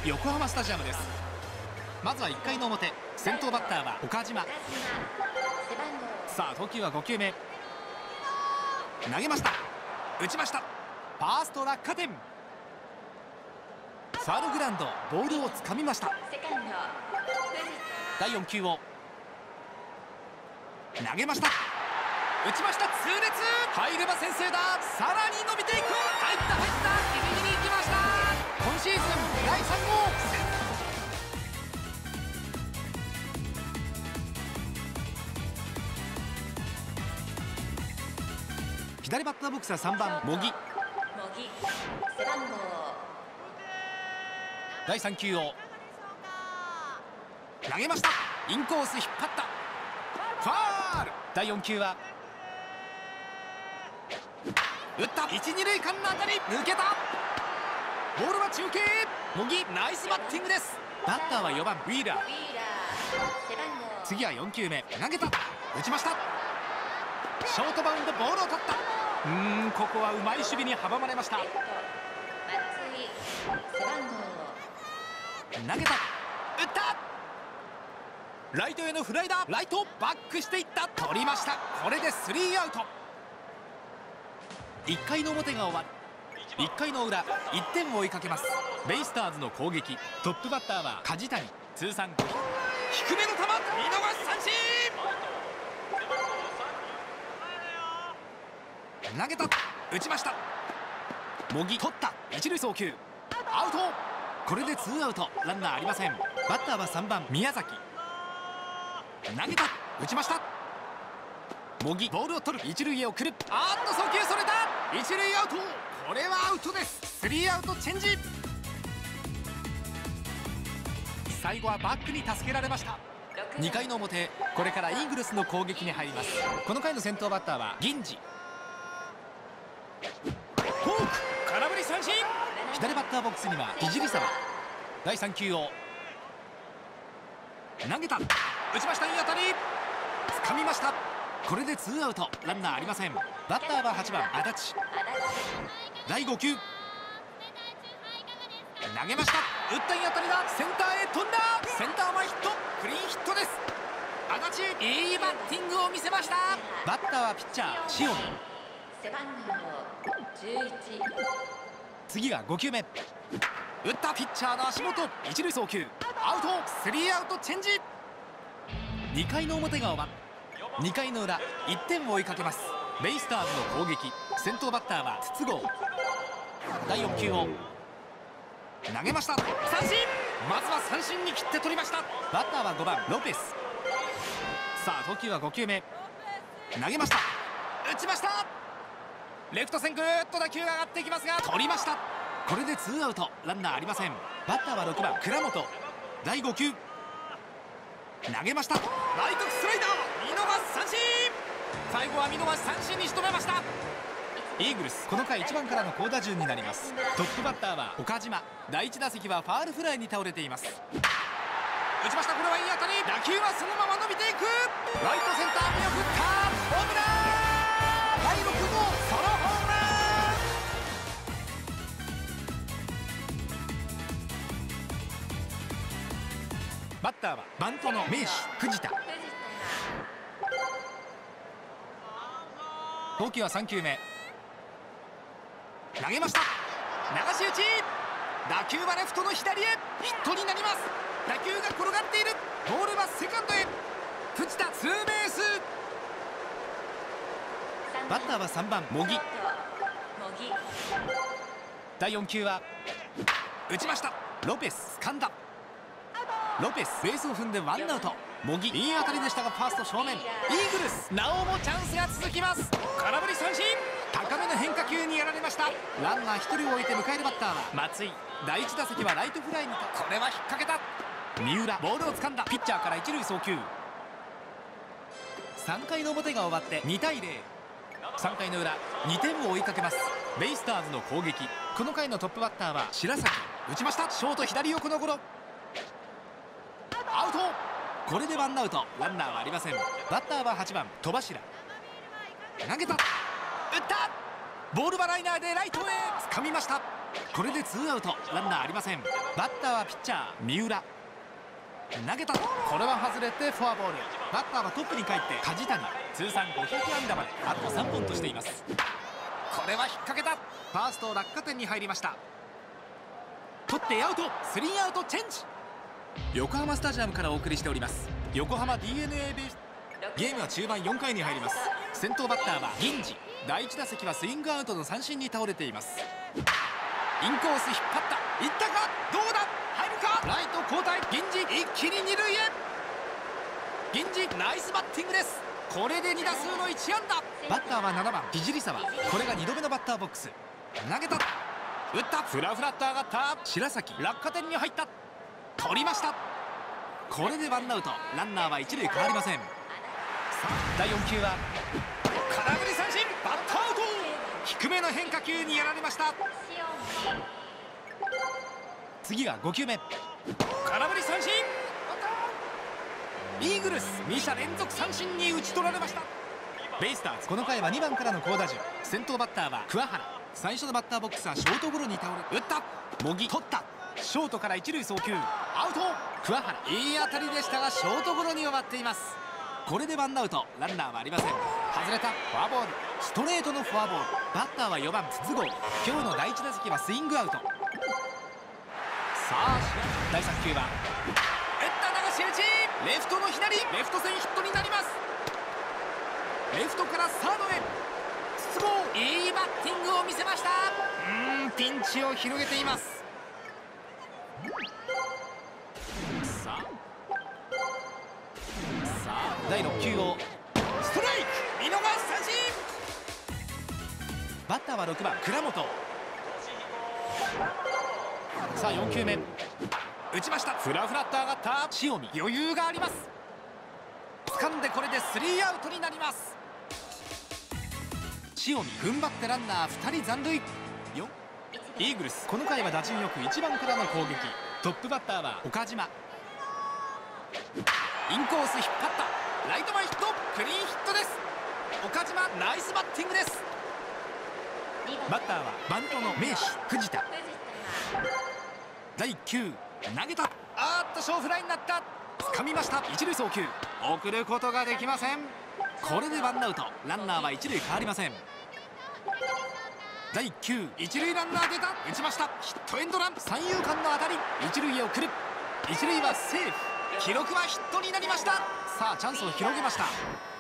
横浜スタジアムです。まずは1回の表、先頭バッターは岡島。さあ投球は5球目、投げました、打ちました、ファースト落下点。ファウルグラウンド、ボールをつかみました。第4球を投げました、打ちました、痛烈、入れば先制だ。さらに伸びていく、入った、ギリギリいきました。今シーズン第3号。左バッターボックスは3番茂木。背番号第3球を投げました、インコース引っ張った、ファール。第4球は打った、1、2塁間の当たり、抜けた。ボールは中継、茂木ナイスバッティングです。バッターは4番ウィーラー。次は4球目、投げた、打ちました、ショートバウンド、ボールを取った。ここはうまい守備に阻まれました。投げた、打った、ライトへのフライだ。ライトバックしていった、取りました。これでスリーアウト。1回の表が終わる。1回の裏、1点を追いかけますベイスターズの攻撃。トップバッターは梶谷、通算5、低めの球、見逃し三振。投げた、打ちました、茂木取った、一塁送球、アウト。これでツーアウト、ランナーありません。バッターは3番宮崎。投げた、打ちました、茂木ボールを取る、一塁へ送る、送球それた、一塁アウト。これはアウトです。スリーアウトチェンジ。最後はバックに助けられました。2回の表、これからイーグルスの攻撃に入ります。この回の先頭バッターは銀次。フォーク、空振り三振。左バッターボックスには聖沢。第3球を投げた、打ちました、いい当たり、掴みました。これでツーアウト、ランナーありません。バッターは8番足立。第5球、投げました、打った、いい当たりだ、センターへ飛んだ、センター前ヒット、クリーンヒットです。足立、いいバッティングを見せました。バッターはピッチャー塩見。背番号11。次が5球目、打った、ピッチャーの足元、一塁送球、アウト。スリーアウトチェンジ。2回の表が終わる。2回の裏、1点を追いかけますベイスターズの攻撃。先頭バッターは筒香。第4球を投げました、三振。まずは三振に切って取りました。バッターは5番ロペス。さあ投球は5球目、投げました、打ちました、レフト線ぐーっと打球が上がっていきますが取りました。これでツーアウト、ランナーありません。バッターは6番倉本。第5球、投げました、ライトスライダー、見逃し三振。最後は見逃し三振に仕留めました。イーグルス、この回1番からの好打順になります。トップバッターは岡島。第1打席はファールフライに倒れています。打ちました、これはいい当たり、打球はそのまま伸びていく、ライトセンター見送った、ホームラン。第6号ソロホームラン。バッターはバントの名手藤田。投球は3球目、投げました、流し打ち、打球はレフトの左へ、ヒットになります。打球が転がっている、ボールはセカンドへ、藤田ツーベース。バッターは3番茂木。第4球は打ちました、ロペス掴んだ、ロペスベースを踏んでワンアウト。茂木いい当たりでしたがファースト正面。イーグルスなおもチャンスが続きます。空振り三振、高めの変化球にやられました。ランナー1人を置いて迎えるバッターは松井。第1打席はライトフライに、これは引っ掛けた。三浦ボールを掴んだ、ピッチャーから一塁送球。3回の表が終わって2対0。3回の裏、2点を追いかけますベイスターズの攻撃。この回のトップバッターは白崎。打ちました、ショート左横のゴロ、アウト。これでワンアウト、ランナーはありません。バッターは8番戸柱。投げた、打った、ボールはライナーでライトへ、掴みました。 これでツーアウト、ランナーありません。バッターはピッチャー三浦。投げた、これは外れてフォアボール。バッターはトップに帰って梶谷。通算500安打まであと3本としています。これは引っ掛けた。ファースト落下点に入りました。取ってアウト、スリーアウトチェンジ。横浜スタジアムからお送りしております横浜 DNA ベース。ゲームは中盤4回に入ります。先頭バッターは銀次。第1打席はスイングアウトの三振に倒れています。インコース引っ張った、いったか、どうだ、入るか。ライト交代、銀次一気に二塁へ。銀次ナイスバッティングです。これで2打数の1安打。バッターは7番聖沢。これが2度目のバッターボックス。投げた、打った、フラフラっと上がった。白崎落下点に入った、取りました。これでワンアウト、ランナーは一塁変わりません。さあ第4球は空振り三振、バッターアウト。低めの変化球にやられました。次が5球目、空振り三振。イーグルス2者連続三振に打ち取られました。ベイスターズこの回は2番からの好打順。先頭バッターは桑原。最初のバッターボックスはショートゴロに倒れ、打った、茂木取った、ショートから一塁送球、アウト。桑原いい当たりでしたがショートゴロに終わっています。これでワンアウト、ランナーはありません。外れた、フォアボール、ストレートのフォアボール。バッターは4番筒香。今日の第1打席はスイングアウト。さあ第3球は打った流し打ち、レフトの左、レフト線ヒットになります。レフトからサードへ、筒香いいバッティングを見せました。ピンチを広げています。さあ第6球をストライク、見逃し三振。バッターは6番倉本。さあ4球目、打ちました、フラフラっと上がった塩見。余裕があります。掴んでこれでスリーアウトになります。塩見踏ん張ってランナー2人残塁。イーグルスこの回は打順よく1番からの攻撃。トップバッターは岡島。インコース引っ張った、ライト前ヒット、クリーンヒットです。岡島ナイスバッティングです。バッターはバントの名手藤田。第1球投げた、小フライになった。掴みました、一塁送球、送ることができません。これでワンアウト、ランナーは一塁変わりません。第1球一塁ランナー出た、打ちました、ヒットエンドラン、三遊間の当たり、一塁へ送る、一塁はセーフ、記録はヒットになりました。さあチャンスを広げました。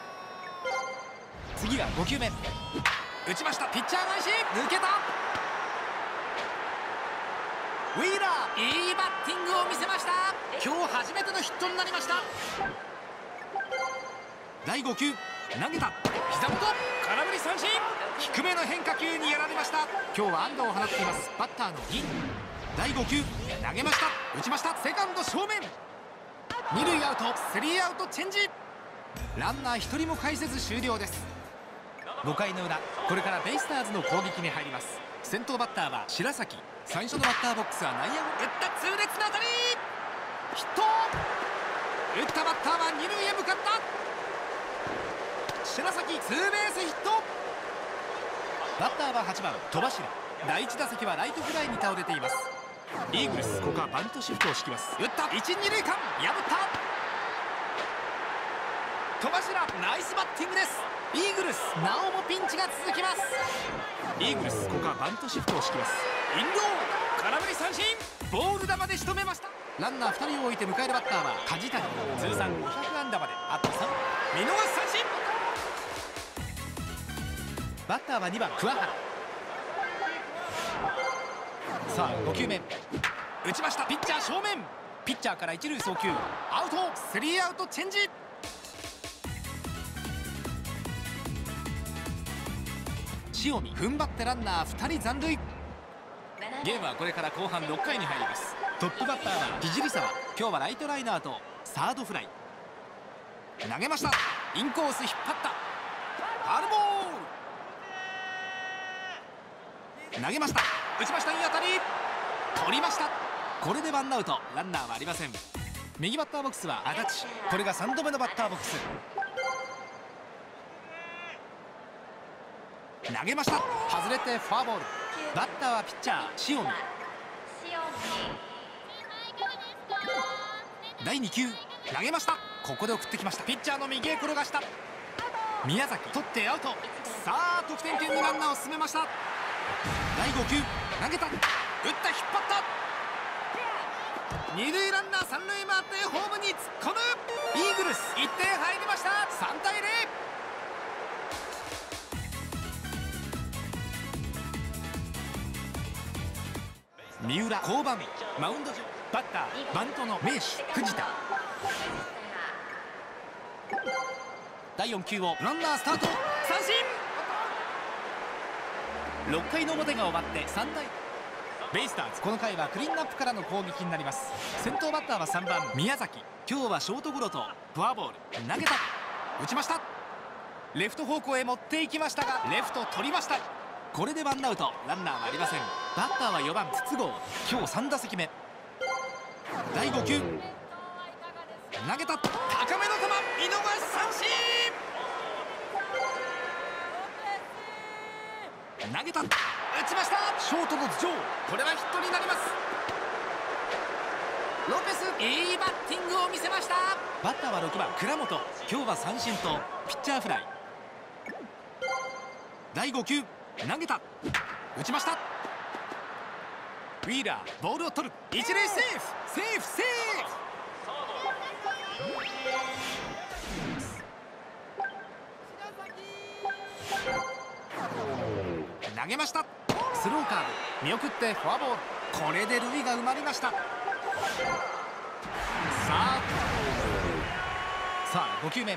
次が5球目、打ちました、ピッチャー返し、抜けた。ウィーラーいいバッティングを見せました。今日初めてのヒットになりました。第5球投げた、膝元、空振り三振。低めの変化球にやられました。今日は安打を放っていますバッターの銀。第5球投げました、打ちました、セカンド正面、二塁アウト、スリーアウトチェンジ。ランナー1人も返せず終了です。5回の裏、これからベイスターズの攻撃に入ります。先頭バッターは白崎。最初のバッターボックスは内野ゴロ、打った痛烈な当たり、ヒット。打ったバッターは二塁へ向かった。白崎ツーベースヒット。バッターは8番戸柱。第1打席はライトフライに倒れています。イーグルスここはバントシフトを敷きます。打った、一二塁間破った。戸柱ナイスバッティングです。イーグルスなおもピンチが続きます。イーグルスここはバントシフトを敷きます。インロー、空振り三振、ボール球で仕留めました。ランナー2人を置いて迎えるバッターは梶谷。通算500安打まであと3、見逃し三振。バッターは2番桑原。さあ5球目打ちました、ピッチャー正面、ピッチャーから一塁送球、アウト、スリーアウトチェンジ。塩見踏ん張ってランナー2人残塁。ゲームはこれから後半6回に入ります。トップバッターは聖沢。今日はライトライナーとサードフライ。投げました、インコース引っ張った、ファウルボール。投げました、打ちました、いい当たり、取りました。これでワンアウト、ランナーはありません。右バッターボックスは足立。これが3度目のバッターボックス。投げました、外れてフォアボール。 バッターはピッチャー塩見。第2球投げました。ここで送ってきました。ピッチャーの右へ転がした。宮崎取ってアウト。さあ得点圏にランナーを進めました。第5球投げた、打った、引っ張った。二塁ランナー三塁回ってホームに突っ込む。イーグルス1点入りました。3対0。三浦降板、マウンド上バッターバントの名手藤田。第4球をランナースタート、三振。6回の表が終わって3対ベイスターズ、この回はクリーンアップからの攻撃になります。先頭バッターは3番宮崎。今日はショートゴロとフォアボール。投げた、打ちました。レフト方向へ持っていきましたがレフト取りました。これでワンアウト、ランナーはありません。バッターは4番筒香。今日3打席目。第5球投げた、高めの球、見逃し三振。投げた、打ちました。ショートの頭上、これはヒットになります。ロペス、いいバッティングを見せました。バッターは6番倉本。今日は三振とピッチャーフライ。第5球投げた、打ちました。ウィーラーボールを取る、一塁セーフ、セーフ、セーフ。投げました。スローカーブ、見送ってフォアボール。これで塁が埋まりました。さあ5球目打った。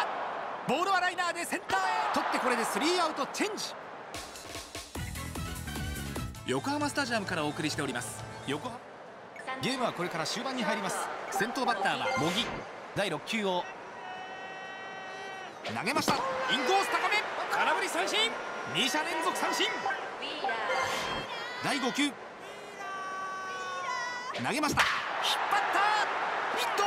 ボールはライナーでセンターへ取って、これで3アウトチェンジ。横浜スタジアムからお送りしております横浜。ゲームはこれから終盤に入ります。先頭バッターは茂木。第6球を投げました。インコース高め、空振り三振。2者連続三振。第5球投げました、引っ張った、ヒット。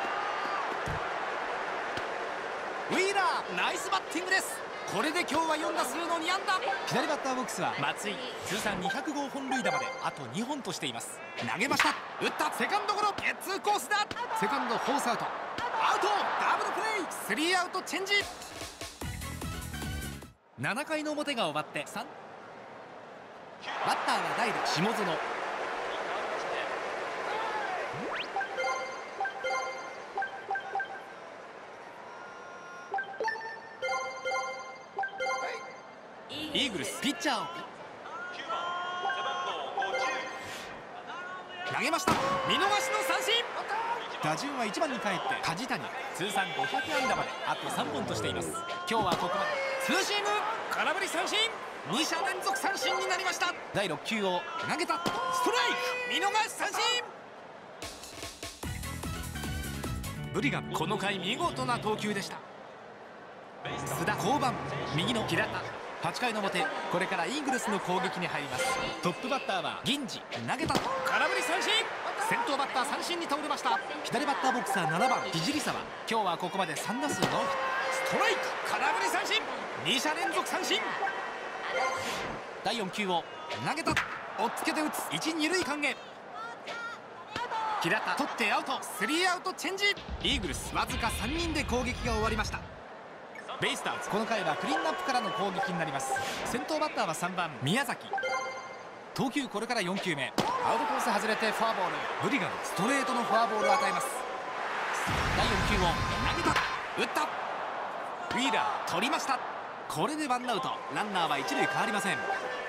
ウィーラーナイスバッティングです。これで今日は4打数の2安打。左バッターボックスは松井。通算200号本塁打まであと2本としています。投げました、打った、セカンドゴロ、ゲッツーコースだ。セカンドフォースアウト、アウト、ダブルプレー、3アウトチェンジ。7回の表が終わって3。バッターは代打下園。イーグルスピッチャーを投げました、見逃しの三振。打順は1番に帰って梶谷。通算500安打まであと3本としています。今日はここまでツーシーム、空振り三振。2者連続三振になりました。第6球を投げた、ストライク、見逃し三振。ブリガン、この回見事な投球でした。須田降板、右の平田。8回の表、これからイーグルスの攻撃に入ります。トップバッターは銀次。投げた、空振り三振。先頭バッター三振に倒れました。左バッターボックスは7番聖沢。今日はここまで3打数ノーヒット。ストライク、空振り三振。2者連続三振。第4球を投げた、追っつけて打つ、1、2塁間へ。平田取ってアウト、3アウトチェンジ。イーグルスわずか3人で攻撃が終わりました。ベイスターズ、この回はクリーンアップからの攻撃になります。先頭バッターは3番宮崎。投球これから4球目、アウトコース外れてフォアボール。ブリガンストレートのフォアボールを与えます。第4球を投げた、打った、ウィーラー取りました。これでワンアウト、ランナーは1塁変わりません。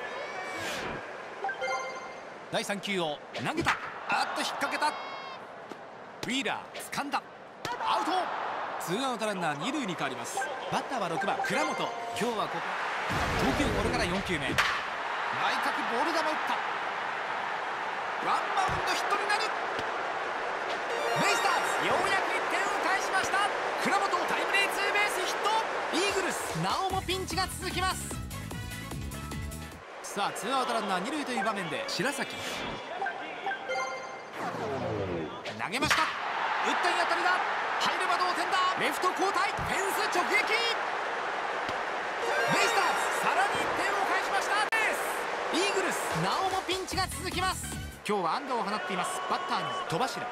第3球を投げた、あっと引っ掛けた。ウィーラー掴んだ、アウト。ツーアウトランナー2塁に変わります。バッターは6番倉本。今日はここ投球これから4球目、内角ボール球打った、ワンバウンドヒットになる。ベイスターズようやく1点を返しました。倉本タイムリーツーベースヒット。イーグルスなおもピンチが続きます。さあツーアウトランナー2塁という場面で白崎投げました、打ったい当たりだ、入れば同点だ。レフト交代、フェンス直撃。ベイスターズさらに1点を返しました。 なおもピンチが続きます。今日は安打を放っています。バッターの戸柱。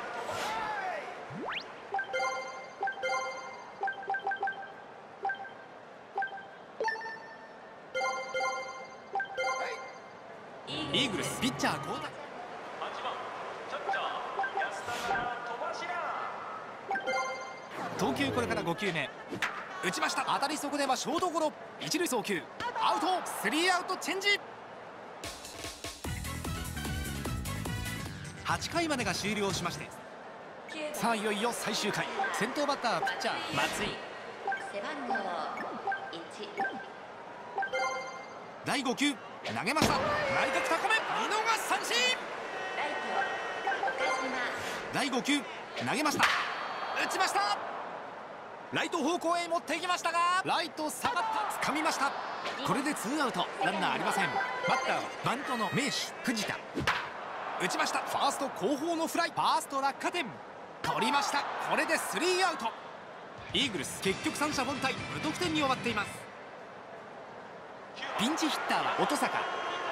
イーグルスピッチャー交代。投球これから5球目。打ちました。当たりそこではショートゴロ。一塁送球アウト。スリーアウトチェンジ。8回までが終了しまして、さあいよいよ最終回。先頭バッターはピッチャー松井。 背番号1。 第5球投げました。内角高め見逃し三振。 ライト岡島。 第5球投げました。打ちました。ライト方向へ持っていきましたが、ライト下がった。掴みました。これでツーアウト、ランナーありません。バッターはバントの名手藤田。打ちました。ファースト後方のフライ。ファースト落下点。取りました。これでスリーアウト。イーグルス結局三者凡退、無得点に終わっています。ピンチヒッターは音坂。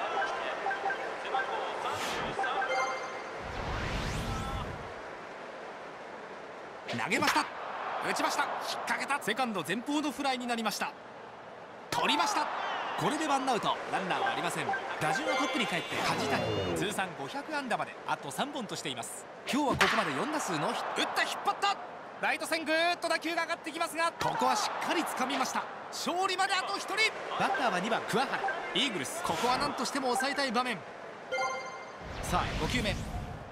投げました。打ちました。引っ掛けた。セカンド前方のフライになりました。取りました。これでワンアウト、ランナーはありません。打順はトップに帰って梶谷。通算500安打まであと3本としています。今日はここまで4打数ノーヒット。打った、引っ張った。ライト線ぐーっと打球が上がってきますが、ここはしっかり掴みました。勝利まであと1人。バッターは2番桑原。イーグルスここは何としても抑えたい場面。さあ5球目。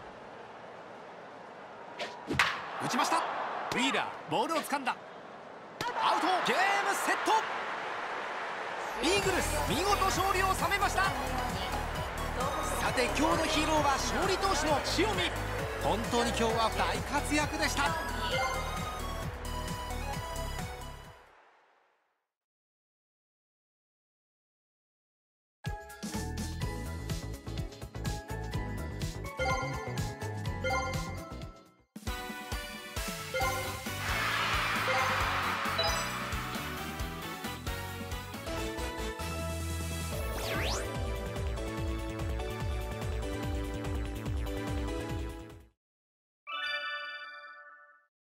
打ちました。ウィーラーボールを掴んだ。アウト。ゲームセット。イーグルス見事勝利を収めました。さて今日のヒーローは勝利投手の塩見。本当に今日は大活躍でした。